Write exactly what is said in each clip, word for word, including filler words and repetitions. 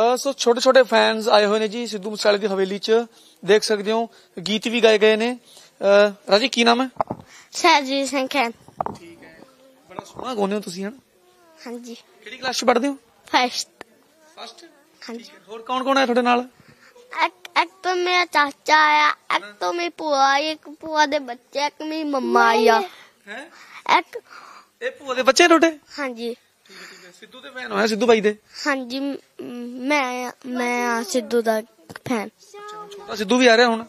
सो छोटे छोटे फैंस आए हुए ने जी सिद्धू मूसेवाले दी हवेली च, देख सकते हो गीत भी गाए गए ने। राजी की नाम है? सरजीत सिंह खैन। ठीक है, बड़ा सोहना गाउने हो तुसीं, है ना? हाँ जी। किहड़ी क्लास च पढ़दे हो? फर्स्ट। फर्स्ट। हाँ जी। होर कौन कौन है तुहाडे नाल? एक एक तो मेरा चाचा आया, एक तो मेरी भूआ आई, एक भूआ दे बच्चे, एक मेरी मम्मा आई आ। हैं? एक ए भूआ दे बच्चे तुहाडे? हाँ जी। ठीक है ठीक है। सिद्धू दे फैन हो? सिद्धू भाई दे? हाँ जी, मैं मैं आ सिद्धू दा फैन। छोटा सिद्धू भी आ रहा हुण,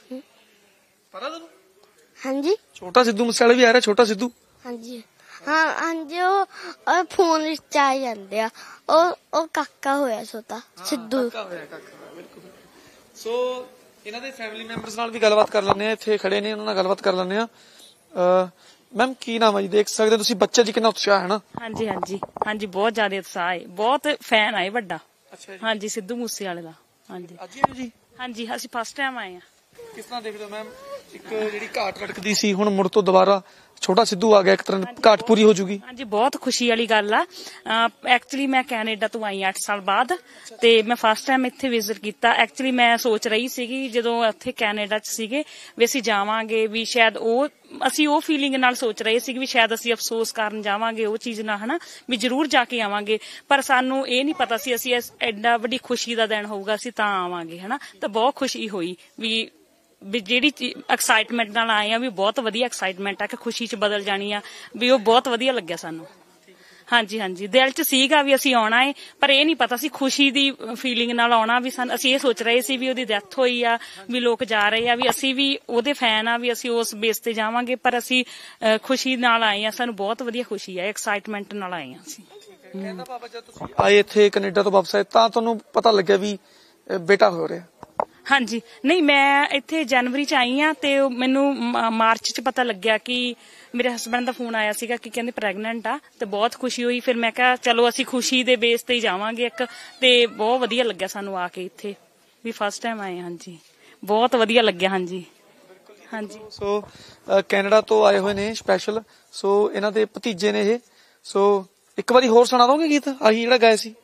पता तैनूं? हाँ जी। छोटा सिद्धू मूसेवाला भी आ रहा, छोटा सिद्धू। हाँ जी। हाँ हाँ जी, ਉਹ ਫੋਨ ਵਿੱਚ ਆ ਜਾਂਦੇ ਆ, ਉਹ ਉਹ ਕਾਕਾ ਹੋਇਆ ਛੋਟਾ ਸਿੱਧੂ। ਕਾਕਾ ਹੋਇਆ, ਕਾਕਾ ਹੋਇਆ, ਬਿਲਕੁਲ। ਸੋ ਇਹਨਾਂ ਦੇ ਫੈਮਿਲੀ ਮੈਂਬਰਸ ਨਾਲ ਵੀ ਗੱਲਬਾਤ ਕਰ ਲੈਂਦੇ ਆ, ਇੱਥੇ ਖੜੇ ਨੇ, ਉਹਨਾਂ ਨਾਲ ਗੱਲਬਾਤ ਕਰ ਲੈਂਦੇ ਆ। ਮੈਮ ਕੀ ਨਾਮ ਹੈ ਜੀ? ਦੇਖ ਸਕਦੇ ਤੁਸੀਂ ਬੱਚੇ ਜੀ ਕਿੰਨਾ ਉਤਸ਼ਾਹ ਹੈ ਨਾ। ਹਾਂਜੀ ਹਾਂਜੀ ਹਾਂਜੀ, ਬਹੁਤ ਜ਼ਿਆਦਾ ਉਤਸ਼ਾਹ ਹੈ, ਬਹੁਤ ਫੈਨ ਆਏ ਵੱਡਾ। ਅੱਛਾ ਜੀ। ਹਾਂਜੀ, ਸਿੱਧੂ ਮੂਸੇਵਾਲੇ ਦਾ। ਹਾਂਜੀ ਅੱਜ ਹੀ ਆਏ ਜੀ? ਹਾਂਜੀ, ਅਸੀਂ ਫਸਟ ਟਾਈਮ ਆਏ ਆ। ਕਿਸ ਤਰ੍ਹਾਂ ਦੇਖਦੇ ਹੋ ਮੈਮ, ਇੱਕ ਜਿਹੜੀ ਘਾਟ ਲਟਕਦੀ ਸੀ ਹੁਣ ਮੁੜ ਤੋਂ ਦੁਬਾਰਾ ਛੋਟਾ ਸਿੱਧੂ ਆ ਗਿਆ, ਇੱਕ ਤਰ੍ਹਾਂ ਘਾਟ ਪੂਰੀ ਹੋ ਜੂਗੀ? ਹਾਂਜੀ, ਬਹੁਤ ਖੁਸ਼ੀ ਵਾਲੀ ਗੱਲ ਆ। ਐਕਚੁਅਲੀ ਮੈਂ ਕੈਨੇਡਾ ਤੋਂ ਆਈ ਅੱਠ ਸਾਲ ਬਾਅਦ, ਤੇ ਮੈਂ ਫਸਟ ਟਾਈਮ ਇੱਥੇ ਵਿਜ਼ਿਟ ਕੀਤਾ। ਐਕਚੁਅਲੀ ਮੈਂ ਸੋਚ ਰਹੀ ਸੀਗੀ ਜਦੋਂ ਇੱਥੇ ਕੈਨੇਡਾ ਚ ਸੀਗੇ ਵੀ ਅਸੀਂ ਜਾਵਾਂਗੇ, ਵੀ ਸ਼ਾਇਦ ਉਹ ਅਸੀਂ ਉਹ ਫੀਲਿੰਗ ਨਾਲ ਸੋਚ ਰਹੇ ਸੀ ਵੀ ਸ਼ਾਇਦ ਅਸੀਂ ਅਫਸੋਸ ਕਰਨ ਜਾਵਾਂਗੇ ਉਹ ਚੀਜ਼ ਨਾਲ, ਹਨਾ, ਵੀ ਜ਼ਰੂਰ ਜਾ ਕੇ ਆਵਾਂਗੇ। ਪਰ ਸਾਨੂੰ ਇਹ ਨਹੀਂ ਪਤਾ ਸੀ ਅਸੀਂ ਐਡਾ ਵੱਡੀ ਖੁਸ਼ੀ ਦਾ ਦਿਨ ਹੋਊਗਾ, ਅਸੀਂ ਤਾਂ ਆਵਾਂਗੇ, ਹਨਾ। ਤਾਂ ਬਹੁਤ ਖੁਸ਼ੀ ਹੋਈ ਵੀ ਵੀ ਜਿਹੜੀ ਐਕਸਾਈਟਮੈਂਟ ਨਾਲ ਆਏ ਆ, ਵੀ ਬਹੁਤ ਵਧੀਆ ਐਕਸਾਈਟਮੈਂਟ ਆ ਕਿ ਖੁਸ਼ੀ ਚ ਬਦਲ ਜਾਣੀ ਆ, ਵੀ ਉਹ ਬਹੁਤ ਵਧੀਆ ਲੱਗਿਆ ਸਾਨੂੰ। ਹਾਂਜੀ ਹਾਂਜੀ, ਦਿਲ ਚ ਸੀਗਾ ਵੀ ਅਸੀਂ ਆਉਣਾ ਏ, ਪਰ ਇਹ ਨਹੀਂ ਪਤਾ ਸੀ ਖੁਸ਼ੀ ਦੀ ਫੀਲਿੰਗ ਨਾਲ ਆਉਣਾ। ਵੀ ਸਾਨੂੰ ਅਸੀਂ ਇਹ ਸੋਚ ਰਹੇ ਸੀ ਵੀ ਉਹਦੀ ਡੈਥ ਹੋਈ ਆ, ਵੀ ਲੋਕ ਜਾ ਰਹੇ ਆ, ਵੀ ਅਸੀਂ ਵੀ ਉਹਦੇ ਫੈਨ ਆ, ਵੀ ਅਸੀਂ ਉਸ ਬੇਸ ਤੇ ਜਾਵਾਂਗੇ, ਪਰ ਅਸੀਂ ਖੁਸ਼ੀ ਨਾਲ ਆਏ ਆ। ਸਾਨੂੰ ਬਹੁਤ ਵਧੀਆ ਖੁਸ਼ੀ ਆ, ਐਕਸਾਈਟਮੈਂਟ ਨਾਲ ਆਏ ਆ ਅਸੀਂ। ਕਹਿੰਦਾ ਬਾਬਾ ਜਦ ਤੁਸੀਂ ਆਏ ਇੱਥੇ ਕੈਨੇਡਾ ਤੋਂ ਵਾਪਸ ਆਏ ਤਾਂ ਤੁਹਾਨੂੰ ਪਤਾ ਲੱਗਿਆ ਵੀ ਬੇਟਾ ਹੋ ਰਿਹਾ? ਹਾਂਜੀ, ਨਹੀਂ ਮੈਂ ਇੱਥੇ ਜਨਵਰੀ ਚ ਆਈ ਆ, ਤੇ ਮੈਨੂੰ ਮਾਰਚ ਚ ਪਤਾ ਲੱਗਿਆ ਕਿ ਮੇਰੇ ਹਸਬੈਂਡ ਦਾ ਫੋਨ ਆਇਆ ਸੀਗਾ ਕਿ ਕਹਿੰਦੇ ਪ੍ਰੈਗਨੈਂਟ ਆ, ਤੇ ਬਹੁਤ ਖੁਸ਼ੀ ਹੋਈ। ਫਿਰ ਮੈਂ ਕਿਹਾ ਚਲੋ ਅਸੀਂ ਖੁਸ਼ੀ ਦੇ ਬੇਸ ਤੇ ਹੀ ਜਾਵਾਂਗੇ ਇੱਕ, ਤੇ ਬਹੁਤ ਵਧੀਆ ਲੱਗਿਆ ਸਾਨੂੰ ਆ ਕੇ ਇੱਥੇ, ਵੀ ਫਸਟ ਟਾਈਮ ਆਏ। ਹਾਂਜੀ, ਬਹੁਤ ਵਧੀਆ ਲੱਗਿਆ। ਹਾਂਜੀ ਹਾਂਜੀ। ਸੋ ਕੈਨੇਡਾ ਤੋਂ ਆਏ ਹੋਏ ਨੇ ਸਪੈਸ਼ਲ, ਸੋ ਇਹਨਾਂ ਦੇ ਭਤੀਜੇ ਨੇ ਇਹ। ਸੋ ਇੱਕ ਵਾਰੀ ਹੋਰ ਸੁਣਾ ਦੋਗੇ ਗੀਤ ਆਹੀ ਜਿਹੜਾ ਗਾਇਆ ਸੀ?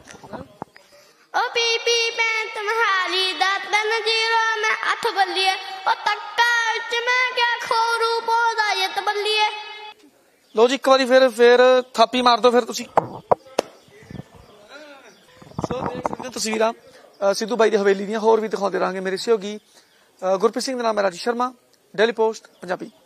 ओ बीबी मैं तुम्हारी दातन जीरो में अथ बल्लिए ओ तक्का च मैं क्या खोरू पौधा ये तो बल्लिए। ਲੋ ਜੀ ਇੱਕ ਵਾਰੀ ਫਿਰ ਫਿਰ ਥਾਪੀ ਮਾਰ ਦਿਓ ਫਿਰ ਤੁਸੀਂ। ਸੋ ਦੇਖ ਸਕਦੇ ਹੋ ਤਸਵੀਰਾਂ ਸਿੱਧੂ ਬਾਈ ਦੀ ਹਵੇਲੀ ਦੀਆਂ, ਹੋਰ ਵੀ ਦਿਖਾਉਂਦੇ ਰਹਾਂਗੇ। ਮੇਰੇ ਸਹਿਯੋਗੀ ਗੁਰਪ੍ਰੀਤ ਸਿੰਘ ਦਾ ਨਾਮ ਹੈ, ਰਾਜੀ ਸ਼ਰਮਾ, ਡੇਲੀ ਪੋਸਟ ਪੰਜਾਬੀ।